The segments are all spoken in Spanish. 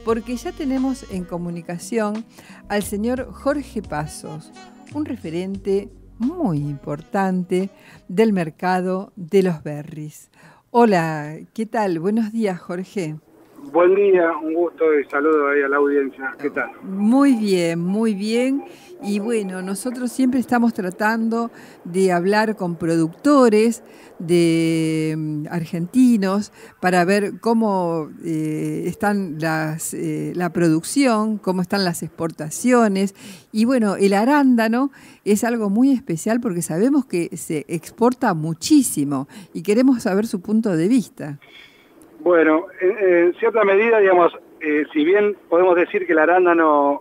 porque ya tenemos en comunicación al señor Jorge Pasos, un referente muy importante del mercado de los berries. Hola, ¿qué tal? Buenos días, Jorge. Buen día, un gusto y saludo ahí a la audiencia. ¿Qué tal? Muy bien, muy bien. Y bueno, nosotros siempre estamos tratando de hablar con productores de argentinos para ver cómo están la producción, cómo están las exportaciones. Y bueno, el arándano es algo muy especial porque sabemos que se exporta muchísimo y queremos saber su punto de vista. Bueno, en cierta medida, digamos, si bien podemos decir que el arándano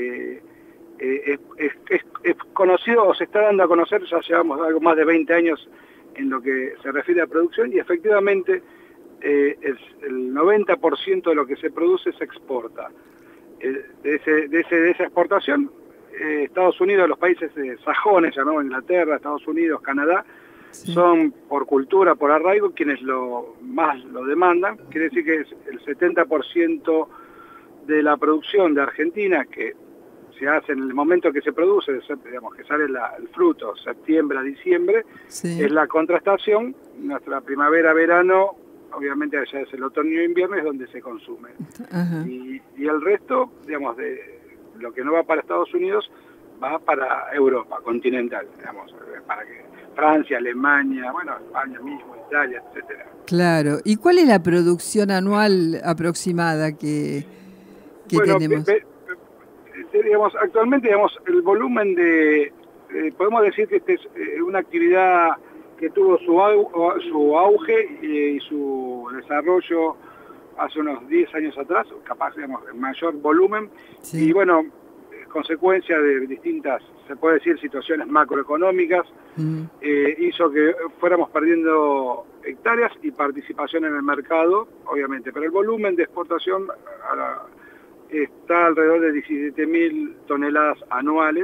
es conocido o se está dando a conocer, ya llevamos algo más de 20 años en lo que se refiere a producción y efectivamente el 90% de lo que se produce se exporta. De esa exportación, Estados Unidos, los países sajones, llamamos Inglaterra, Estados Unidos, Canadá, sí, son por cultura, por arraigo, quienes más lo demandan. Quiere decir que el 70% de la producción de Argentina, que se hace en el momento que se produce, digamos que sale el fruto, septiembre a diciembre, sí, es la contrastación. Nuestra primavera-verano, obviamente allá es el otoño-invierno, es donde se consume. Y el resto, digamos, de lo que no va para Estados Unidos, va para Europa continental, digamos, para que Francia, Alemania, bueno, España mismo, Italia, etcétera. Claro. ¿Y cuál es la producción anual aproximada que tenemos? Digamos, actualmente, digamos, el volumen podemos decir que esta es una actividad que tuvo su auge y su desarrollo hace unos 10 años atrás, capaz, digamos, en mayor volumen, sí, y bueno, consecuencia de distintas, se puede decir, situaciones macroeconómicas, hizo que fuéramos perdiendo hectáreas y participación en el mercado, obviamente, pero el volumen de exportación está alrededor de 17.000 toneladas anuales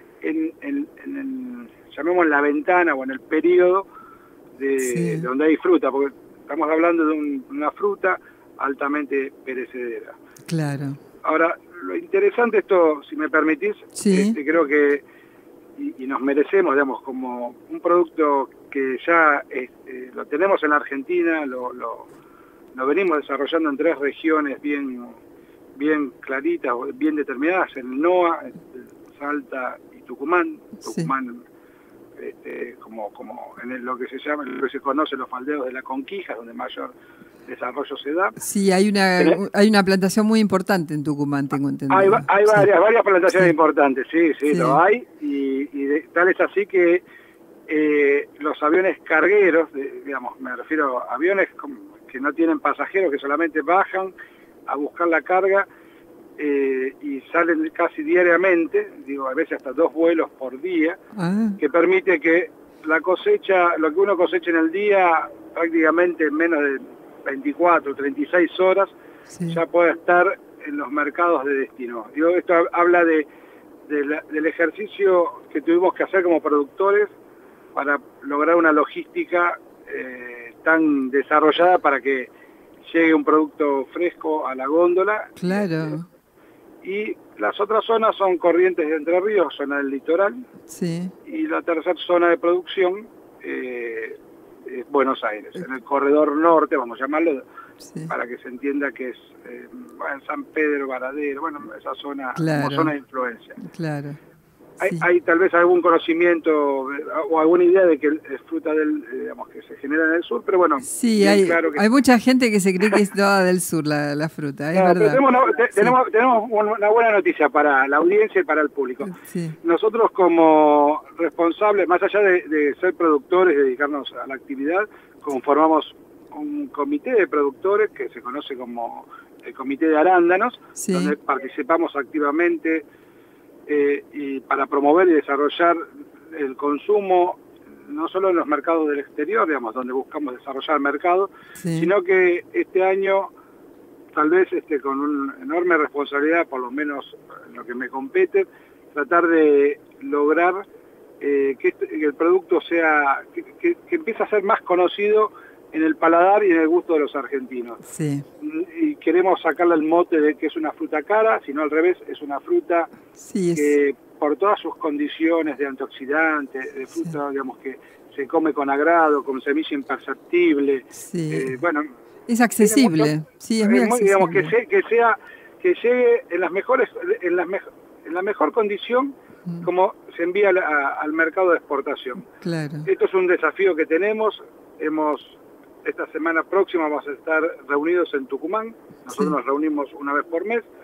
llamemos la ventana o en el periodo sí, donde hay fruta, porque estamos hablando de una fruta altamente perecedera. Claro. Ahora, lo interesante esto, si me permitís, sí, creo que y nos merecemos, digamos, como un producto que ya lo tenemos en la Argentina, lo venimos desarrollando en 3 regiones bien claritas, bien determinadas, en el NOA, Salta y Tucumán. Tucumán, sí, como en lo que se llama, lo que se conoce los faldeos de la Conquija, donde mayor desarrollo se da. Sí, hay una plantación muy importante en Tucumán, tengo entendido. Hay varias plantaciones, sí, importantes, sí, sí, lo hay, y tal es así que los aviones cargueros, digamos, me refiero a aviones que no tienen pasajeros, que solamente bajan a buscar la carga y salen casi diariamente, digo, a veces hasta 2 vuelos por día, que permite que la cosecha, lo que uno cosecha en el día, prácticamente en menos de 24, 36 horas, sí, ya puede estar en los mercados de destino. Digo, esto habla del ejercicio que tuvimos que hacer como productores para lograr una logística tan desarrollada para que llegue un producto fresco a la góndola. Claro. Y las otras zonas son Corrientes de Entre Ríos, zona del litoral. Sí. Y la tercera zona de producción es Buenos Aires, en el corredor norte, vamos a llamarlo, sí, para que se entienda que es San Pedro, Varadero, bueno, esa zona, claro, como zona de influencia. Claro. Sí. Hay tal vez algún conocimiento o alguna idea de que es fruta digamos, que se genera en el sur, pero bueno. Sí, hay mucha gente que se cree que es toda del sur la fruta, es verdad. Tenemos una buena noticia para la audiencia y para el público. Sí. Nosotros como responsables, más allá de ser productores y dedicarnos a la actividad, conformamos un comité de productores que se conoce como el Comité de Arándanos, sí, donde participamos activamente y para promover y desarrollar el consumo no solo en los mercados del exterior, digamos, donde buscamos desarrollar mercado, sí, sino que este año, tal vez con una enorme responsabilidad, por lo menos en lo que me compete, tratar de lograr que el producto sea, que empiece a ser más conocido en el paladar y en el gusto de los argentinos. Sí. Y queremos sacarle el mote de que es una fruta cara, sino al revés, es una fruta que por todas sus condiciones de antioxidante, de fruta, digamos, que se come con agrado, con semilla imperceptible, bueno... Es accesible, es muy accesible. Digamos, que llegue en la mejor condición como se envía al mercado de exportación. Claro. Esto es un desafío que tenemos. Esta semana próxima vamos a estar reunidos en Tucumán. Nosotros nos reunimos una vez por mes.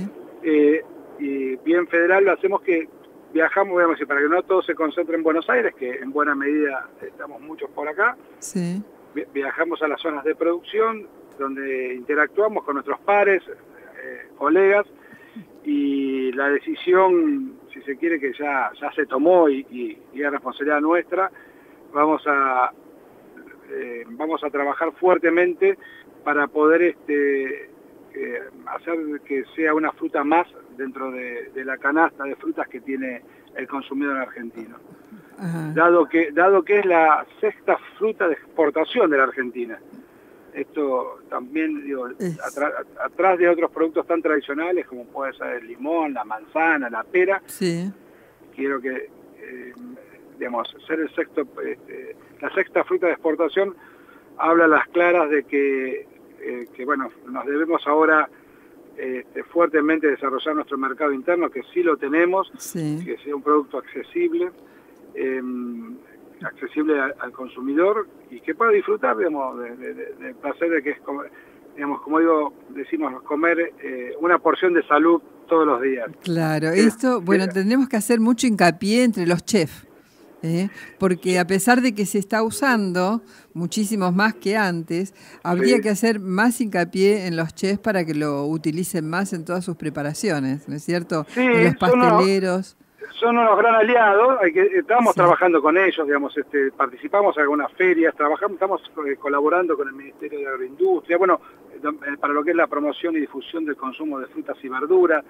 Y bien federal lo hacemos que viajamos, voy a decir, para que no todo se concentre en Buenos Aires, que en buena medida estamos muchos por acá. Viajamos a las zonas de producción, donde interactuamos con nuestros pares, colegas, y la decisión, si se quiere, que ya se tomó y es responsabilidad nuestra, vamos a trabajar fuertemente para poder hacer que sea una fruta más dentro de la canasta de frutas que tiene el consumidor argentino. Dado que es la sexta fruta de exportación de la Argentina. Esto también, digo, atrás de otros productos tan tradicionales como puede ser el limón, la manzana, la pera, quiero que, digamos, ser la sexta fruta de exportación habla a las claras de que bueno, nos debemos ahora fuertemente desarrollar nuestro mercado interno, que sí lo tenemos, que sea un producto accesible, accesible al consumidor y que pueda disfrutar, digamos, del placer de que es, digamos, como decimos, comer una porción de salud todos los días. Claro, esto, bueno, tendremos que hacer mucho hincapié entre los chefs. Porque a pesar de que se está usando muchísimos más que antes, habría que hacer más hincapié en los chefs para que lo utilicen más en todas sus preparaciones, ¿no es cierto? En los pasteleros. Son unos gran aliados, estamos trabajando con ellos, digamos, participamos en algunas ferias, estamos colaborando con el Ministerio de Agroindustria, bueno, para lo que es la promoción y difusión del consumo de frutas y verduras.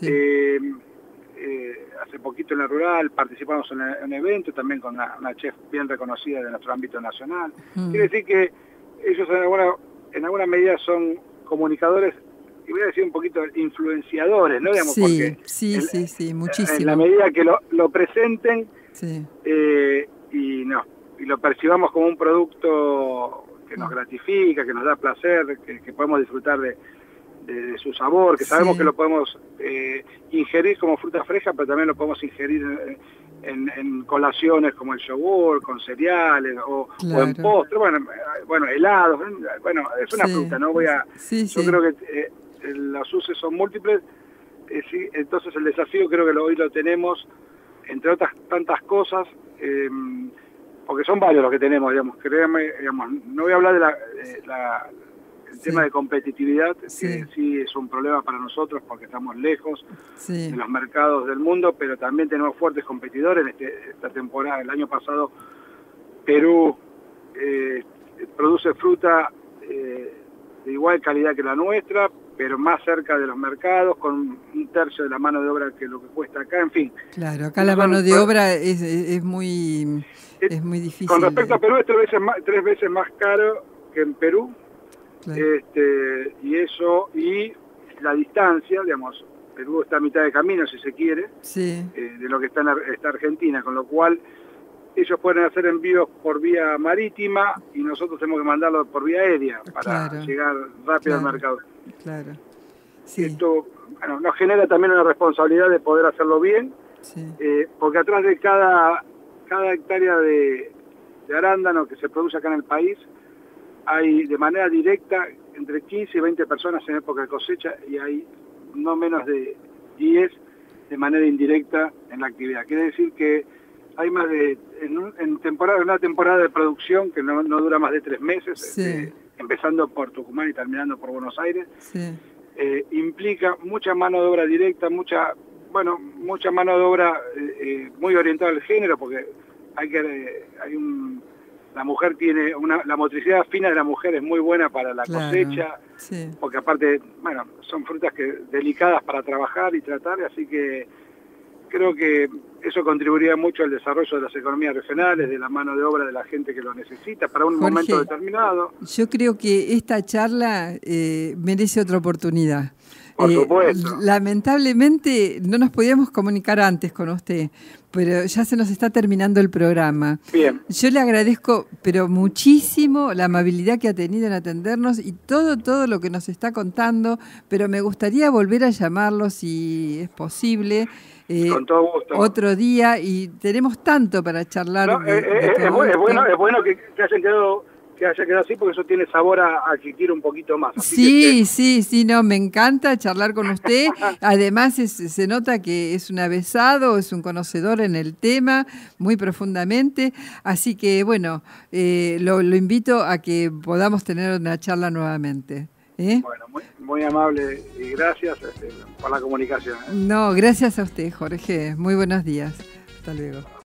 Hace poquito en la rural participamos en un evento también con una chef bien reconocida de nuestro ámbito nacional. Quiere decir que ellos en alguna medida son comunicadores, y voy a decir un poquito influenciadores, ¿no? Digamos, porque muchísimo. En la medida que lo presenten y lo percibamos como un producto que nos gratifica, que nos da placer, que podemos disfrutar de su sabor, que sabemos que lo podemos ingerir como fruta fresca, pero también lo podemos ingerir en colaciones como el yogur, con cereales o en postre, bueno, helados, bueno, es una fruta, ¿no? Yo creo que los usos son múltiples, entonces el desafío creo que hoy lo tenemos, entre otras tantas cosas, porque son varios los que tenemos, digamos, créanme, digamos, no voy a hablar de el tema de competitividad, que sí es un problema para nosotros porque estamos lejos de los mercados del mundo, pero también tenemos fuertes competidores. Esta temporada, el año pasado, Perú produce fruta de igual calidad que la nuestra, pero más cerca de los mercados, con un tercio de la mano de obra que lo que cuesta acá, en fin. Claro, acá la mano de obra es muy difícil. Con respecto a Perú, es 3 veces más caro que en Perú. Claro. Y la distancia, digamos, Perú está a mitad de camino, si se quiere, de lo que está Argentina, con lo cual ellos pueden hacer envíos por vía marítima y nosotros tenemos que mandarlo por vía aérea para llegar rápido al mercado. Claro. Esto, bueno, nos genera también una responsabilidad de poder hacerlo bien, porque atrás de cada hectárea de arándano que se produce acá en el país, hay de manera directa entre 15 y 20 personas en época de cosecha y hay no menos de 10 de manera indirecta en la actividad. Quiere decir que hay más de, en una temporada de producción que no dura más de 3 meses, empezando por Tucumán y terminando por Buenos Aires, implica mucha mano de obra directa, mucha mano de obra muy orientada al género, porque la mujer tiene la motricidad fina de la mujer es muy buena para la cosecha, porque aparte, bueno, son frutas delicadas para trabajar y tratar, así que creo que eso contribuiría mucho al desarrollo de las economías regionales, de la mano de obra de la gente que lo necesita para un Jorge, momento determinado. Yo creo que esta charla merece otra oportunidad. Por supuesto. Lamentablemente no nos podíamos comunicar antes con usted, pero ya se nos está terminando el programa. Bien. Yo le agradezco, pero muchísimo, la amabilidad que ha tenido en atendernos y todo lo que nos está contando, pero me gustaría volver a llamarlo si es posible. Con todo gusto. Otro día, y tenemos tanto para charlar. No, es bueno que haya quedado así, porque eso tiene sabor a que quiero un poquito más. Sí, no, me encanta charlar con usted. Además se nota que es un avesado, es un conocedor en el tema, muy profundamente. Así que, bueno, lo invito a que podamos tener una charla nuevamente. Bueno, muy amable y gracias por la comunicación. No, gracias a usted, Jorge. Muy buenos días. Hasta luego.